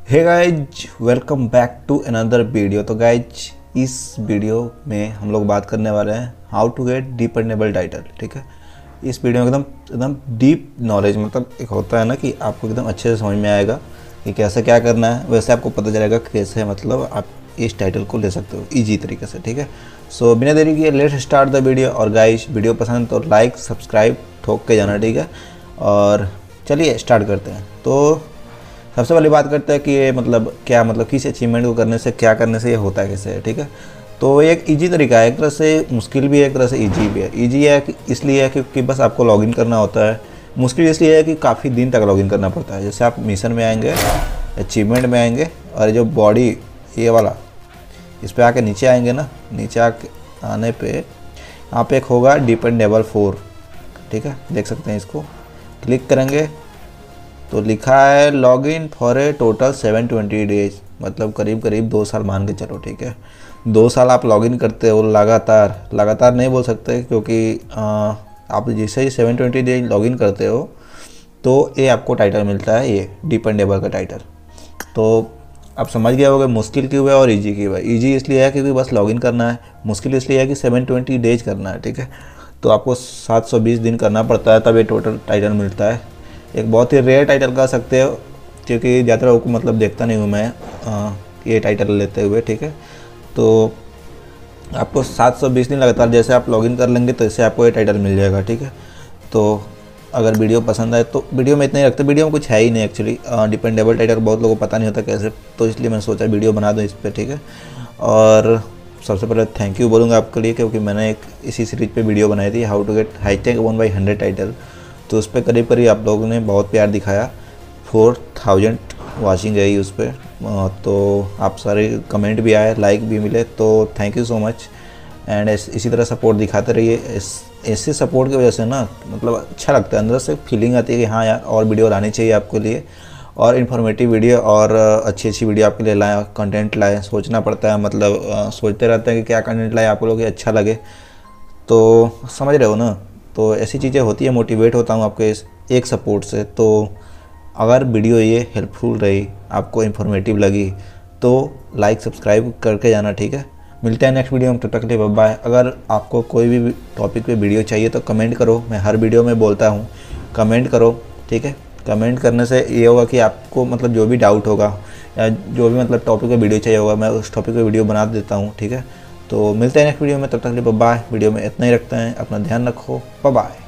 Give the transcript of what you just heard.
Hey guys, welcome back to another video. तो guys, इस video में हम लोग बात करने वाले हैं how to get dependable title. ठीक है, इस वीडियो में एकदम डीप नॉलेज, मतलब एक होता है ना कि आपको एकदम अच्छे से समझ में आएगा कि कैसे क्या करना है, वैसे आपको पता चलेगा कैसे मतलब आप इस टाइटल को ले सकते हो ईजी तरीके से। ठीक है, सो बिना देरी किए लेट्स स्टार्ट द वीडियो। और गाइज, वीडियो पसंद तो लाइक सब्सक्राइब ठोक के जाना। ठीक है, और चलिए स्टार्ट करते हैं। तो सबसे पहले बात करते हैं कि ये मतलब किस अचीवमेंट को करने से, क्या करने से ये होता है कैसे। ठीक है, तो ये एक इजी तरीका है, एक तरह से मुश्किल भी है, एक तरह से इजी भी है। इजी है कि इसलिए है क्योंकि बस आपको लॉगिन करना होता है। मुश्किल इसलिए है कि काफ़ी दिन तक लॉगिन करना पड़ता है। जैसे आप मिशन में आएंगे, अचीवमेंट में आएंगे, और जो बॉडी ये वाला इस पर आके नीचे आएंगे ना, नीचे आने पे यहाँ पे एक होगा डिपेंडेबल 4। ठीक है, देख सकते हैं, इसको क्लिक करेंगे तो लिखा है log in for a total 720 days, मतलब करीब करीब 2 साल मान के चलो। ठीक है, 2 साल आप लॉगिन करते हो लगातार नहीं बोल सकते, क्योंकि आप जैसे ही 720 डेज लॉगिन करते हो तो ये आपको टाइटल मिलता है, ये डिपेंडेबल का टाइटल। तो आप समझ गए होंगे मुश्किल क्यों है और इजी क्यों है। इजी इसलिए है क्योंकि बस लॉगिन करना है, मुश्किल इसलिए है कि 720 डेज करना है। ठीक है, तो आपको 720 दिन करना पड़ता है, तब ये टोटल टाइटल मिलता है। एक बहुत ही रेयर टाइटल कह सकते हो, क्योंकि ज़्यादा लोगों को मतलब देखता नहीं हूँ मैं ये टाइटल लेते हुए। ठीक है, तो आपको 720 दिन लगातार जैसे आप लॉगिन कर लेंगे तो इससे आपको ये टाइटल मिल जाएगा। ठीक है, तो अगर वीडियो पसंद आए तो वीडियो में इतना ही रखते, वीडियो में कुछ है ही नहीं एक्चुअली। डिपेंडेबल टाइटल बहुत लोगों को पता नहीं होता कैसे, तो इसलिए मैंने सोचा वीडियो बना दूँ इस पर। ठीक है, और सबसे पहले थैंक यू बोलूँगा आपके लिए, क्योंकि मैंने एक इसी सीरीज पे वीडियो बनाई थी, how to get high tech 1/100 title. तो उस पर करीब आप लोगों ने बहुत प्यार दिखाया, 4000 वॉचिंग गई उस पर। तो आप सारे कमेंट भी आए, लाइक भी मिले, तो thank you so much. And इसी तरह सपोर्ट दिखाते रहिए। ऐसे सपोर्ट की वजह से ना मतलब अच्छा लगता है, अंदर से फीलिंग आती है कि हाँ यार और वीडियो लानी चाहिए आपके लिए, और इन्फॉर्मेटिव वीडियो और अच्छी वीडियो आपके लिए लाएँ, कंटेंट लाएँ। सोचना पड़ता है, मतलब सोचते रहते हैं कि क्या कंटेंट लाए आप लोगों को अच्छा लगे, तो समझ रहे हो ना। तो ऐसी चीज़ें होती है, मोटिवेट होता हूँ आपके एक सपोर्ट से। तो अगर वीडियो ये हेल्पफुल रही, आपको इन्फॉर्मेटिव लगी, तो लाइक सब्सक्राइब करके जाना। ठीक है, मिलते हैं नेक्स्ट वीडियो में, तब तक के लिए बाय बाय। अगर आपको कोई भी टॉपिक पे वीडियो चाहिए तो कमेंट करो, मैं हर वीडियो में बोलता हूँ कमेंट करो। ठीक है, कमेंट करने से ये होगा कि आपको मतलब जो भी डाउट होगा या जो भी मतलब टॉपिक पे वीडियो चाहिए होगा, मैं उस टॉपिक पे वीडियो बना देता हूँ। ठीक है, तो मिलते हैं नेक्स्ट वीडियो में, तब तक के लिए बाय बाय। वीडियो में इतना ही रखते हैं, अपना ध्यान रखो, बाय बाय।